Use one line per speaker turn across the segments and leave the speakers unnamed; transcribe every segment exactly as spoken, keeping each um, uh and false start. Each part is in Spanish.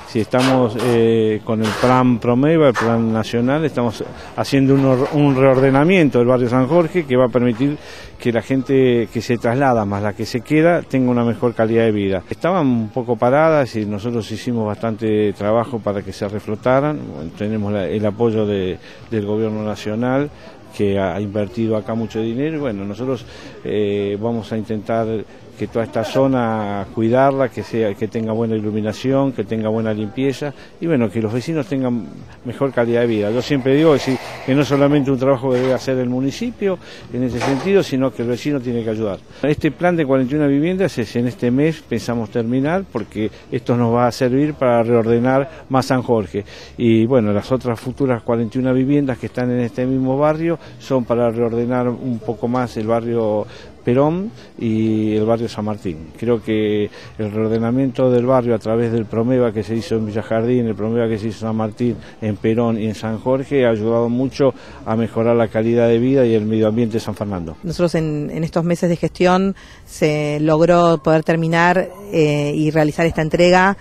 Si estamos eh, con el plan Promeva, el plan nacional, estamos haciendo un, un reordenamiento del barrio San Jorge que va a permitir que la gente que se traslada más la que se queda tenga una mejor calidad de vida. Estaban un poco paradas y nosotros hicimos bastante trabajo para que se reflotaran. Tenemos la, el apoyo de, del gobierno nacional, que ha invertido acá mucho dinero, y bueno, nosotros eh, vamos a intentar que toda esta zona cuidarla, que sea, que tenga buena iluminación, que tenga buena limpieza, y bueno, que los vecinos tengan mejor calidad de vida. Yo siempre digo que, sí, que no solamente un trabajo que debe hacer el municipio en ese sentido, sino que el vecino tiene que ayudar. Este plan de cuarenta y una viviendas es en este mes, pensamos terminar, porque esto nos va a servir para reordenar más San Jorge. Y bueno, las otras futuras cuarenta y una viviendas que están en este mismo barrio son para reordenar un poco más el barrio Perón y el barrio San Martín. Creo que el reordenamiento del barrio a través del Promeva que se hizo en Villa Jardín, el Promeva que se hizo en San Martín, en Perón y en San Jorge ha ayudado mucho a mejorar la calidad de vida y el medio ambiente de San Fernando.
Nosotros en, en estos meses de gestión se logró poder terminar eh, y realizar esta entrega,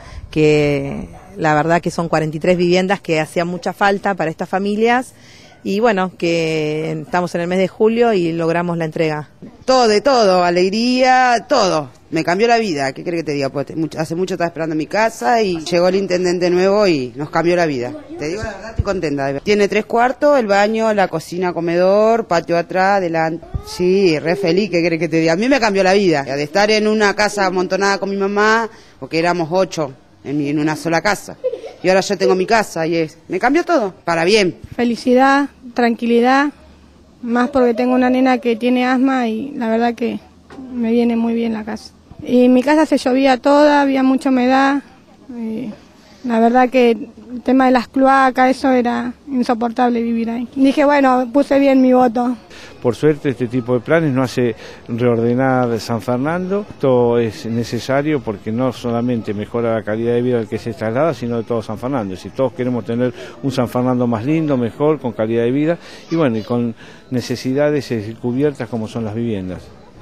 que la verdad que son cuarenta y tres viviendas que hacían mucha falta para estas familias. Y bueno, que estamos en el mes de julio y logramos la entrega.
Todo, de todo, alegría, todo. Me cambió la vida, ¿qué crees que te diga? Pues hace mucho estaba esperando en mi casa y llegó el intendente nuevo y nos cambió la vida. Te digo la verdad, estoy contenta. Tiene tres cuartos, el baño, la cocina, comedor, patio atrás, adelante. Sí, re feliz, ¿qué crees que te diga? A mí me cambió la vida. De estar en una casa amontonada con mi mamá, porque éramos ocho en, mi, en una sola casa. Y ahora yo tengo mi casa y es, me cambió todo, para bien.
Felicidad, tranquilidad, más porque tengo una nena que tiene asma y la verdad que me viene muy bien la casa. Y en mi casa se llovía toda, había mucha humedad, y la verdad que el tema de las cloacas, eso era insoportable vivir ahí. Dije, bueno, puse bien mi voto.
Por suerte este tipo de planes no hace reordenar San Fernando. Esto es necesario porque no solamente mejora la calidad de vida del que se traslada, sino de todo San Fernando. Si todos queremos tener un San Fernando más lindo, mejor, con calidad de vida y bueno, y con necesidades cubiertas como son las viviendas.